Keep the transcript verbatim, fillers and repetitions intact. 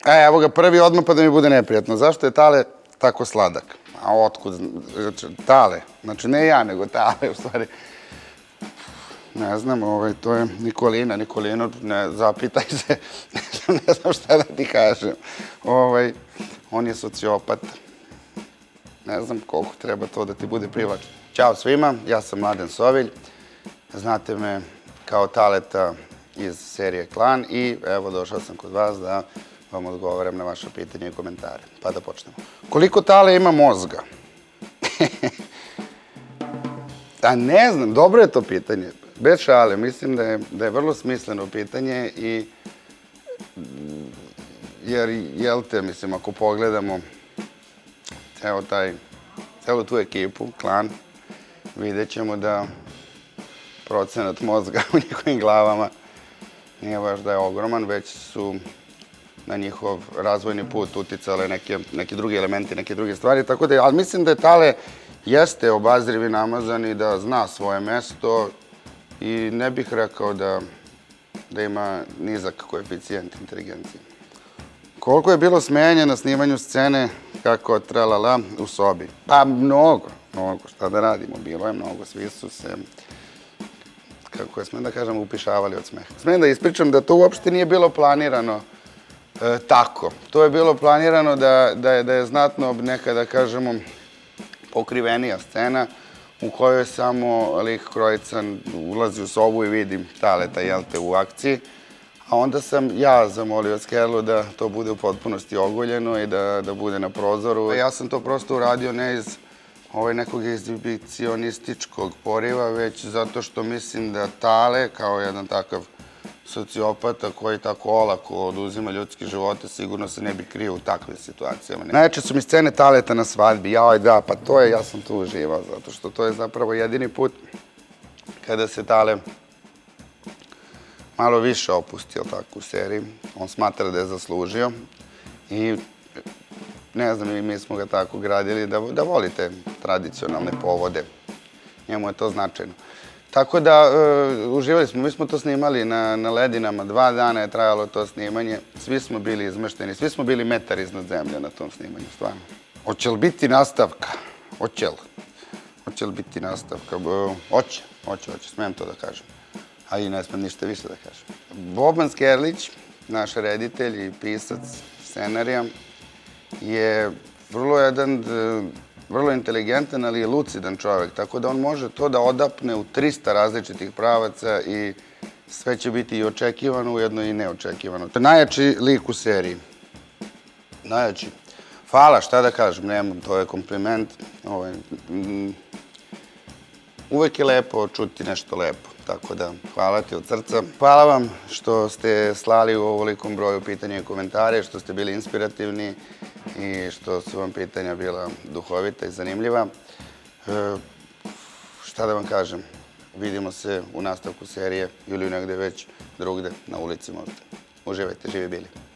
E, evo ga prvi odmah pa da mi bude neprijatno. Zašto je Tale tako sladak? A otkud? Tale. Znači, ne ja, nego Tale, u stvari. Ne znam, to je Nikolina. Nikolino, zapitaj se. Ne znam šta da ti kažem. On je sociopat. Ne znam koliko treba to da ti bude privlačno. Ćao svima, ja sam Mladen Sovilj. Znate me kao Taleta iz serije Klan i evo došao sam kod vas da vam odgovaram na vaše pitanje i komentare. Pa da počnemo. Koliko Tale ima mozga? A ne znam, dobro je to pitanje. Bez šale, mislim da je vrlo smisleno pitanje i jer, jel te, mislim, ako pogledamo ceo taj, celu tu ekipu, Klan, vidjet ćemo da procenat mozga u njihovim glavama nije baš da je ogroman, već su na njihov razvojni put uticale neki drugi elementi, neke druge stvari, tako da, ali mislim da je Tale jeste obazriv i namazan i da zna svoje mesto i ne bih rekao da ima nizak koeficijent inteligencije. Koliko je bilo smejanja na snimanju scene kako tralala u sobi? Pa mnogo, mnogo, šta da radimo, bilo je mnogo, svi su se, kako je smem da kažem, upišavali od smeha. Smem da ispričam da to uopšte nije bilo planirano tako. To je bilo planirano da je znatno neka, da kažemo, pokrivenija scena u kojoj samo lik Krojican ulazi u sobu i vidi Taleta, jel te, u akciji. A onda sam ja zamolio Skerlu da to bude u potpunosti ogoljeno i da bude na prozoru. Ja sam to prosto uradio ne iz nekog egzibicionističkog poriva, već zato što mislim da Tale, kao jedan takav sociopata koji tako olako oduzima ljudske živote, sigurno se ne bi krio u takvim situacijama. Najjače su mi scene Taleta na svadbi. Jao, da, pa to je, ja sam tu uživao, zato što to je zapravo jedini put kada se Tale malo više opustio tako u seriji. On smatra da je zaslužio i ne znam, i mi smo ga tako gradili da volite tradicionalne povode. Njemu je to značajno. Tako da, uživali smo, mi smo to snimali na ledinama, dva dana je trajalo to snimanje, svi smo bili izmešteni, svi smo bili metar iznad zemlje na tom snimanju, stvarno. Hoće li biti nastavka? Hoće li? Hoće li biti nastavka? Hoće, hoće, hoće, smijem to da kažem. A i ne smijem ništa više da kažem. Boban Skerlić, naš reditelj i pisac scenarija, je vrlo jedan, vrlo inteligentan, ali i lucidan čovjek, tako da on može to da odapne u trista različitih pravaca i sve će biti i očekivano, ujedno i neočekivano. To je najjači lik u seriji. Najjači. Hvala, šta da kažem, nemam, to je kompliment. Uvek je lepo čuti nešto lepo, tako da hvala ti od srca. Hvala vam što ste slali u ovolikom broju pitanja i komentare, što ste bili inspirativni i što su vam pitanja bila duhovita i zanimljiva. Šta da vam kažem, vidimo se u nastavku serije ili negde već drugde, na ulici možda. Uživajte, živi bili.